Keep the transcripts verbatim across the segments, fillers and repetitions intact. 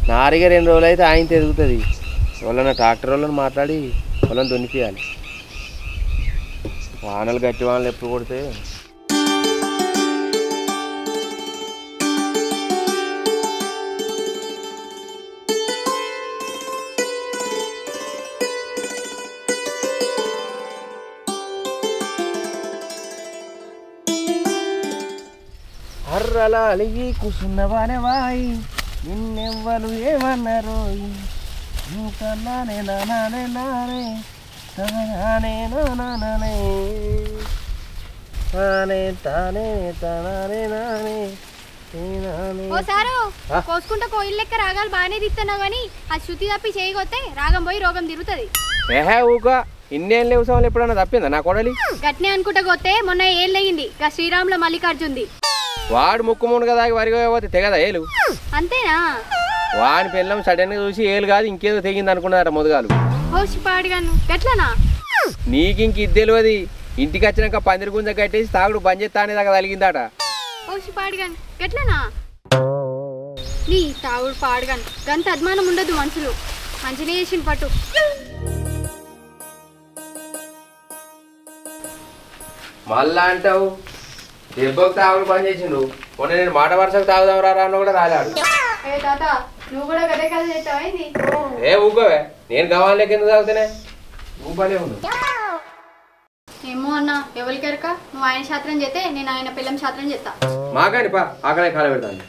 నారిగా రెండు రోజులు అయితే ఆయన తిరుగుతుంది. వాళ్ళని ట్రాక్టర్ వాళ్ళని మాట్లాడి వాళ్ళని దున్నిపియాలి. వానలు గట్టి వానలు ఎప్పుడు కొడితే అర్రలా అలిగి కూసున్నవానే వాయి నిన్నెవ్వలు ఏమన్నారు నానే నానే నానే తానే నానే తానే తానే తానే నానే. ఓసారు కోసుకుంటా కోయిల్ లెక్క రాగాలు బాగానే తిస్తున్నావు కానీ ఆ శృతి తప్పి చేయగొత్తే రాగం పోయి రోగం తిరుగుతుంది. ఏహే ఊక ఇన్నేం లేవు సమయంలో ఎప్పుడన్నా తప్పిందా నా కొడలి? గట్నే అనుకుంటా గొత్తే మొన్న ఏళ్ళు అయ్యింది గా శ్రీరాముల మల్లికార్జుంది. వాడు ముక్కు మునుగ దాగి వరిగోపోతే తెగదా ఏలు? అంతేనా? వాని పిల్లం సడన్ గా చూసి ఏలు కాదు ఇంకేదో తెగింది అనుకున్నారట మొదగాలు. హోషి పాడుగాను గట్లనా? నీకింక ఇది తెలియదు. ఇంటికి వచ్చినాక పందిరి గుంజ కట్టేసి తాగుడు బంద్ చేస్తానే దాకా తలిగిందట. హోషి పాడుగాను గట్లనా? నీ తాగుడు పాడుగాను గంత అద్మానం ఉండదు మనుషులు. మంచినే చేసిన పట్టు. మళ్ళా అంటావు దెబ్బకు తాగుడు పని చేసిండు. మొన్న నేను మాట వరుసకు తాగుదాం రా అన్న కూడా రాలేడు. నువ్వు కూడా గదే కథ చేస్తావైంది? ఏ ఊకోవే నేను గవాన్ కింద తాగుతానే నువ్వు పనే ఉండు. ఏమో అన్న ఎవరికెరక నువ్వు ఆయన శాస్త్రం చేస్తే నేను ఆయన పిల్లం శాస్త్రం చేస్తా. మాకాని పా ఆకలే కాల పెడతాను.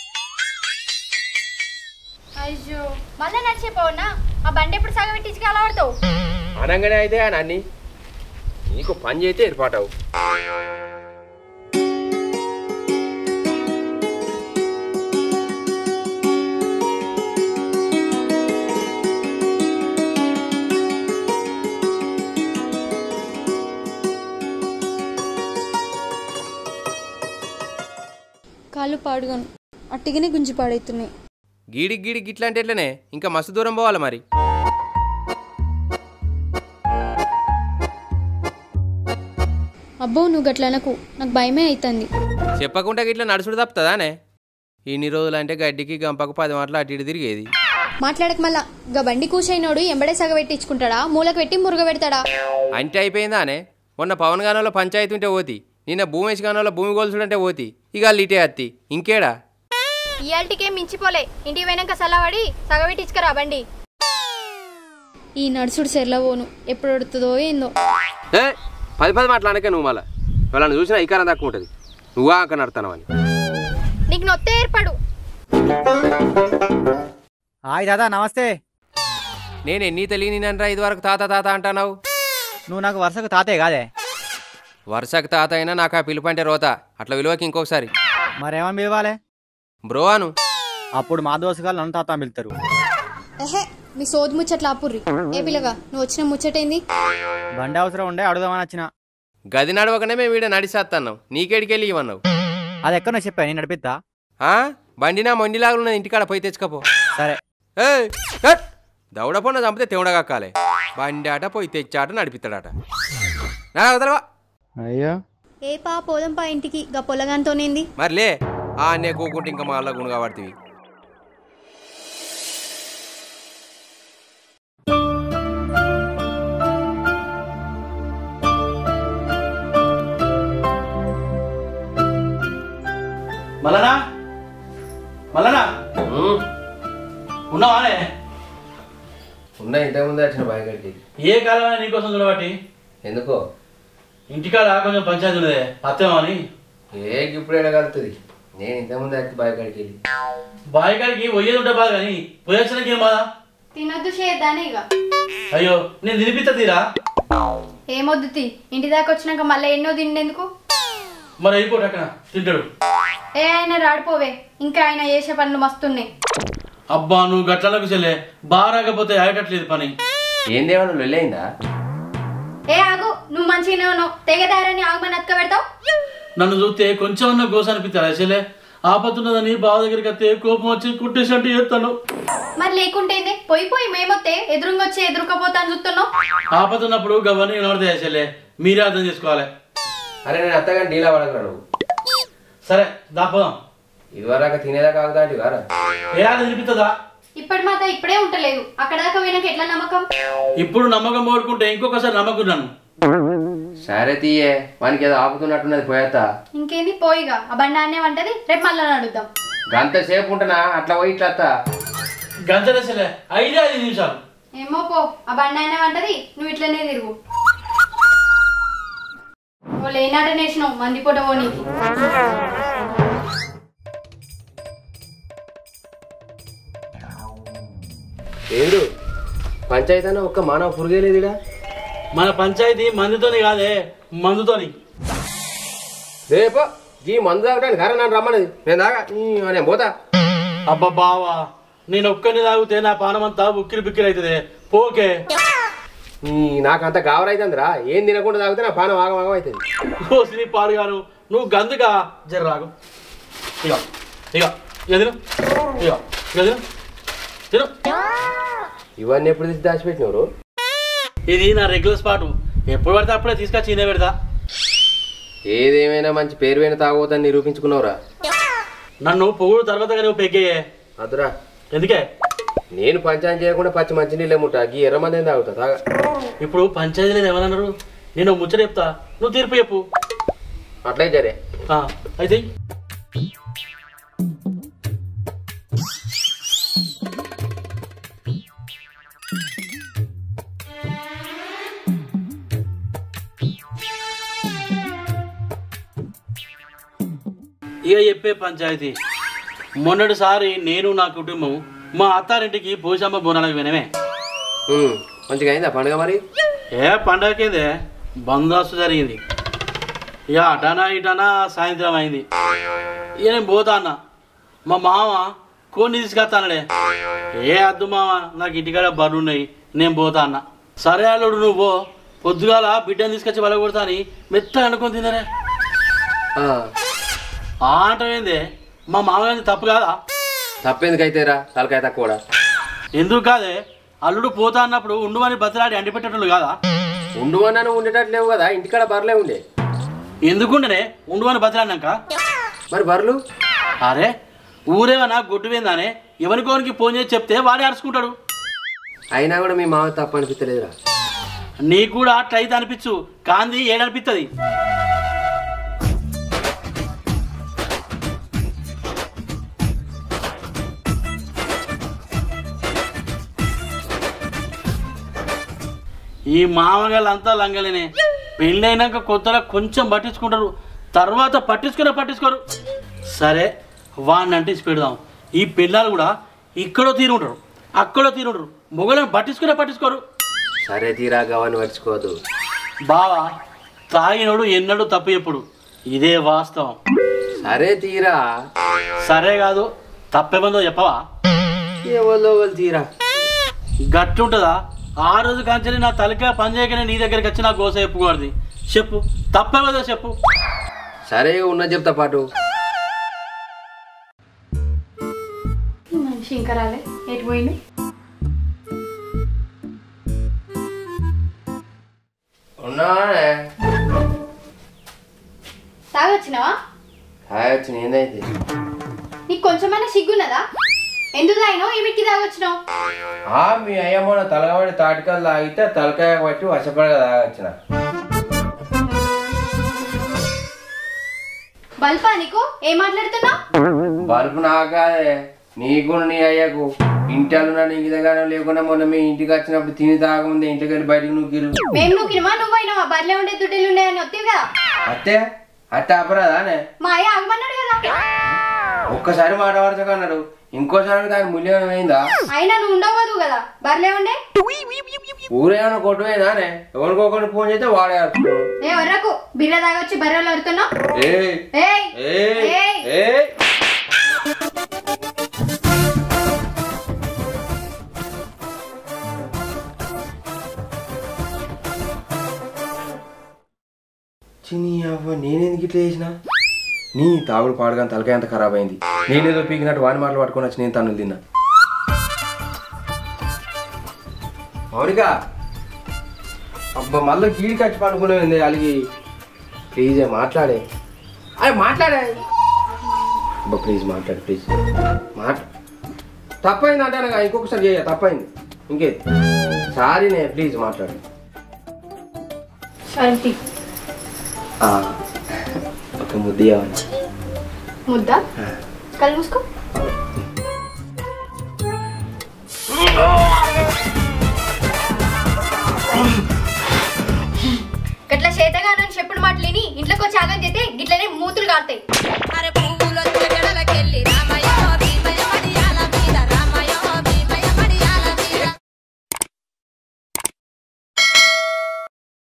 అయ్యో మళ్ళీ నడిచిపోవన్నా ఆ బండి ఎప్పుడు సగం పెట్టించి అలవాడుతావు అనగానే అయితే అన్ని నీకు పని చేస్తే ఏర్పాటవు. కాళ్ళు పాడుగాను అట్టిగానే గుంజి పాడైతున్నాయి. గీడికి గీడికి ఇట్లా అంటే ఎట్లనే ఇంకా మస్తు దూరం పోవాలి మరి. అబ్బో నువ్వు గట్లనకు నాకు భయమే అవుతుంది. చెప్పకుండా ఇట్లా నడుచుడు తప్పుతుందానే? ఇన్ని రోజులు అంటే గడ్డికి గంపకు పది మాటలు అటు ఇటు తిరిగేది. మాట్లాడక మళ్ళా గా బండి కూసైనోడు ఎంబడే సగ పెట్టించుకుంటాడా మూలకు పెట్టి మురుగ పెడతాడా? అంటే అయిపోయిందా అనే? మొన్న పవన్ గానంలో పంచాయతీ ఉంటే పోతి, నిన్న భూమేష్ గానంలో భూమి గోల్సుడంటే పోతి, ఇక వాళ్ళు ఇటే అత్తి ఇంకేడా? ఇయాల్టికేం మించిపోలే. ఇంటికి పోయినాక సలవాడి సగబెట్టించుకరా బండి. ఈ నడుచుడు సెర్ల పోను ఎప్పుడు వడుతుందో ఏందో. ఏ పది పది మాట్లాడకే నువ్వు మళ్ళీ వాళ్ళని చూసినా ఇకారం తక్కువ ఉంటుంది. నువ్వా అక్కడ నడతావు అని నీకు నొత్తే ఏర్పడు. హాయ్ దాదా నమస్తే. నేను ఎన్ని తెలియనినరా ఇది వరకు తాత తాత అంటున్నావు? నువ్వు నాకు వరుసకు తాతే కాదే. వరుసకు తాత అయినా నాకు ఆ పిలుపు అంటే రోత. అట్లా విలువకి ఇంకొకసారి మరేమని పిలవాలి? బ్రో అను. అప్పుడు మా దోసగాళ్ళు నన్ను తాత పిలుతారు. ఏహే మీ సోది ముచ్చట్లా ఆపుర్రి. ఏ పిల్లగా నువ్వు వచ్చిన ముచ్చటైంది? బండి అవసరం ఉండే అడుగుదామని వచ్చిన. గది నడవకనే మేము వీడ నడిచేస్తున్నాం. నీకేడికెళ్ళి ఇవ్వన్నావు? అది ఎక్కడో చెప్పా నేను నడిపిద్దా. బండి నా మొండిలాగా ఉన్నది ఇంటికాడ పోయి తెచ్చుకపో. సరే. ఏ దౌడపొన్న చంపితే తెవడగక్కాలే. బండి ఆట పోయి తెచ్చాట నడిపిస్తాడట. నా అయ్యో ఏ పా పోదాం పా ఇంటికి గా పొలగాంతోనేంది మరిలే ఆ అన్నే కూకుంటే ఇంకా మళ్ళా గుణగా పడుతుంది. మల్లనా మల్లనా ఉన్నావానే? ఉన్నా ఇంతకుముందే వచ్చిన బాయగడికి. ఏ కాలమైనా నీకోసం చూడబట్టి. ఎందుకో? ఇంటికాడ కొంచెం పంచాయతీ ఉన్నదే అత్తేమో అని. ఏ ఇప్పుడు ఎడగలుగుతుంది? నేను ఇంతకుముందే వచ్చి బాయగడికి వెళ్ళి. బాయకాడికి పోయేది ఉంటే బాధ కానీ పోయొచ్చడానికి ఏం బాధ? తినొద్దు చేయద్దానే ఇక. అయ్యో నేను తినిపిస్తా తీరా. ఏమొద్దు తి ఇంటి దాకా వచ్చినాక మళ్ళీ ఎన్నో తిండెందుకు? మరి అయిపోటు అక్కడ తింటాడు. ఏ ఆయన రాడిపోవే ఇంకా ఆయన చేసే పనులు మస్తున్నాయి. అబ్బా నువ్వు గట్లకు చెల్లే బాగా రాకపోతే ఆగట్లేదు పని. ఏందేమన్నా లొల్లైందా? ఏ ఆగు నువ్వు మంచిగానే ఉన్నావు. తెగదారని ఆగమని అతక పెడతావు. నన్ను చూస్తే కొంచెం ఉన్న గోస అనిపిస్తారా చెల్లె? ఆపతున్నదని బావ దగ్గరికి వస్తే కోపం వచ్చి కుట్టేసినట్టు చేస్తాను. మరి లేకుంటే పోయి పోయి మేమొత్తే ఎదురుగా వచ్చి ఎదురుకపోతా అని చూస్తున్నావు. ఆపతున్నప్పుడు గవర్నీ నడతాయా చెల్లె? మీరే అర్థం చేసుకోవాలి. అరే నేను అత్తగాని డీలా పడగలను. నువ్వు సరే దాపోదాం. ఇదివరకు తినేదా కాగుతా అంటే వారా ఏ అది తినిపిస్తుందా? ఇప్పటి మాట ఇప్పుడే ఉంటలేదు అక్కడ దాకా పోయినాక ఎట్లా నమ్మకం? ఇప్పుడు నమ్మకం కోరుకుంటే ఇంకొకసారి నమ్మకున్నాను. సరే తీయే, వానికి ఏదో ఆపుతున్నట్టున్నది పోయేత. ఇంకేంది పోయిగా, ఆ బండి అన్నే వంటది, రేపు మళ్ళీ అడుగుదాం. గంట సేపు ఉంటున్నా అట్లా పోయి ఇట్లా అత్త. గంటలసలే ఐదే ఐదు నిమిషాలు. ఏమో పో, ఆ బండి అన్నే వంటది, నువ్వు ఇట్లనే తిరుగు. ఓ లేనాట నేసినావు మంది పూట పోనీకి. ఏండు పంచాయతీ అన్న ఒక్క మానవ పురుగే లేదుడా? మన పంచాయతీ మందుతోని కాదే, మందుతోని. రేపో ఈ మందు తాగడానికి కారణం నన్ను రమ్మన్నది, నేను తాగా నేను పోతా. అబ్బా బావా, నేను ఒక్కరిని తాగితే నా పానమంతా ఉక్కిరి బిక్కిరి అవుతుంది. పోకే. నాకంత గావరైతుందిరా, ఏం తినకుండా తాగితే నా పానం ఆగం ఆగం అవుతుంది. ఓ శ్రీ పాడుగాను, నువ్వు గందుగా జర్రాగు. ఇక ఇక ఎదురు ఇక ఎదురు తిను. ఇవన్నీ ఎప్పుడు తీసి దాచిపెట్టినవరు? ఇది నా రెగ్యులర్ స్పాటు, ఎప్పుడు పడితే అప్పుడే తీసుకొచ్చి ఈయన పెడతా. ఏదేమైనా మంచి పేరు పోయిన తాగోదని నిరూపించుకున్నావురా. నన్ను పొగుడు తర్వాత నువ్వు పెగ్గేయే. అదురా, ఎందుకే? నేను పంచాయతీ చేయకుండా పచ్చి మంచి నీళ్ళే ముట్టా, గీ ఎర్ర మంది తాగుతా తాగా. ఇప్పుడు పంచాయతీలో ఏమన్నారు? నేను ముచ్చట చెప్తా, నువ్వు తీర్పు చెప్పు. అట్లే జరే. అయితే ఇక చెప్పే పంచాయతీ. మొన్నటిసారి నేను నా కుటుంబం మా అత్తారింటికి పోషమ్మ బోనాలకు వినమే. మంచిగా అయిందా పండుగ? మరి ఏ పండగకేదే బందోబస్తు జరిగింది. ఇక అటానా ఇటానా సాయంత్రం అయింది. ఇక నేను పోతా అన్న, మా మామ కొన్ని తీసుకొస్తానడే. ఏ అద్దు మామ, నాకు ఇంటికాడ బర్రెలు ఉన్నాయి, నేను పోతా అన్న. సరే అల్లుడు నువ్వు పో, పొద్దుగాల బిడ్డను తీసుకొచ్చి వల కొడతా అని మెత్తగా అనుకొని తిందనే. ఆ అంటేందే మా మామగారి తప్పు కాదా? తప్పేందుకైతేరా, తలకాయ తక్కువ. ఎందుకు కాదే, అల్లుడు పోతా అన్నప్పుడు ఉండుమని బతిలాడి అండి పెట్టేటోళ్ళు కాదా? ఉండుమన్నాను ఉండేటట్లు లేవు కదా, ఇంటికాడ బర్రెలే ఉండే. ఎందుకుంటేనే ఉండుమని బతిలాడినాక మరి బర్రెలు? అరే ఊరేమన్నా గొడ్డు పోయిందానే, ఎవరికోనికి ఫోన్ చేసి చెప్తే వాడే అరుచుకుంటాడు. అయినా కూడా మీ మామ తప్పు అనిపించలేదురా. నీకు కూడా అట్లా అయితే అనిపించు, కాంది ఏడనిపిస్తుంది. ఈ మామగాళ్ళంతా లంగలేనే, పెళ్ళైనాక కొత్తలో కొంచెం పట్టించుకుంటారు, తర్వాత పట్టించుకునే పట్టించుకోరు. సరే వాడిని అంటించి పెడదాం. ఈ పిల్లలు కూడా ఇక్కడో తీరుంటారు, అక్కడో తీరుంటారు, మొగలను పట్టించుకునే పట్టించుకోరు. సరే తీరా గవాన్ని పట్టించుకోవద్దు బావా, తాగినోడు ఎన్నడూ తప్పు ఎప్పుడు, ఇదే వాస్తవం. సరే తీరా. సరే కాదు, తప్పేమందో చెప్పవా? ఎవరో వాళ్ళు తీరా. గట్టి ఉంటుందా? ఆ రోజు కాంచెని నా తలకాయ పనిచేయకనే నీ దగ్గరికి వచ్చి నా గోస చెప్పుకోవద్ది. చెప్పు, తప్పేమదో చెప్పు. సరే ఉన్నది చెప్తా పాటు. మనిషి ఇంకా రాలే, ఎటు పోయిండు? ఉన్నానే. తాగొచ్చినావా? తాగొచ్చిన. ఏందైతే నీకు కొంచెమైనా సిగ్గున్నదా? ఎందుకు తాగినావు? ఏమిటికి తాగొచ్చినావు? మీ అయ్యమ్మ తలకాయ తాటికలు తాగితే తలకాయ పట్టి వశపడగా తాగొచ్చిన. బల్పా నీకు? ఏం మాట్లాడుతున్నావు? బల్పు నాకాదే, నీకు నీ అయ్యకు. ఇంటిలో నీకు దగ్గర లేకుండా మొన్న మీ ఇంటికి వచ్చినప్పుడు తిని తాగముందే ఇంటికి వెళ్ళి బయటకు నూకిరు. మేము నూకినమా? నువ్వు అయినావా? బర్లే ఉండే దుడ్డలు ఉండే అని వస్తావు కదా. అత్తే అత్తే అపరాదానే? మా అయ్య ఆగమన్నాడు కదా. ఒక్కసారి మాట వరచక అన్నాడు, ఇంకోసారి దాని మూల్యం అయిందా? అయినా నువ్వు ఉండవదు కదా, బర్లే ఉండే. ఊరేమన్నా కొట్టుపోయిందానే? ఎవరికొకటి ఫోన్ చేస్తే వాడే ఆడుతున్నాడు. ఏ వర్రకు బిర్ర తాగొచ్చి బర్రెలు అడుతున్నావు? చిన్ని అవ్వ, నేనేందుకు ఇట్లా చేసిన? నీ తాగుడు పాడుగాని తలకాయ అంత ఖరాబ్ అయింది. నేనేదో పీకినట్టు వాని మాటలు పట్టుకొని వచ్చి నేను తన్నులు తిన్నా. మౌనిక, అబ్బా మళ్ళీ కీడికి వచ్చి పండుకునేది అలిగి. ప్లీజ్ మాట్లాడే, అరే మాట్లాడే. అబ్బా ప్లీజ్ మాట్లాడు, ప్లీజ్ మాట్లా తప్పైంది అంటాను ఇంకొకసారి చేయ తప్పైంది ఇంకేది సారీనే ప్లీజ్ మాట్లాడు శాంతి ఒక ముద్ద ఇవ్వండి ముద్ద కళ్ళు మూసుకో గట్ల చేతగానని చెప్పుడు మాటలేని ఇంట్లోకి వచ్చి ఆగం చేస్తే గిట్లనే మూతులు కాలుతాయి. అరే పువ్వులొత్తుల గడలకెళ్ళి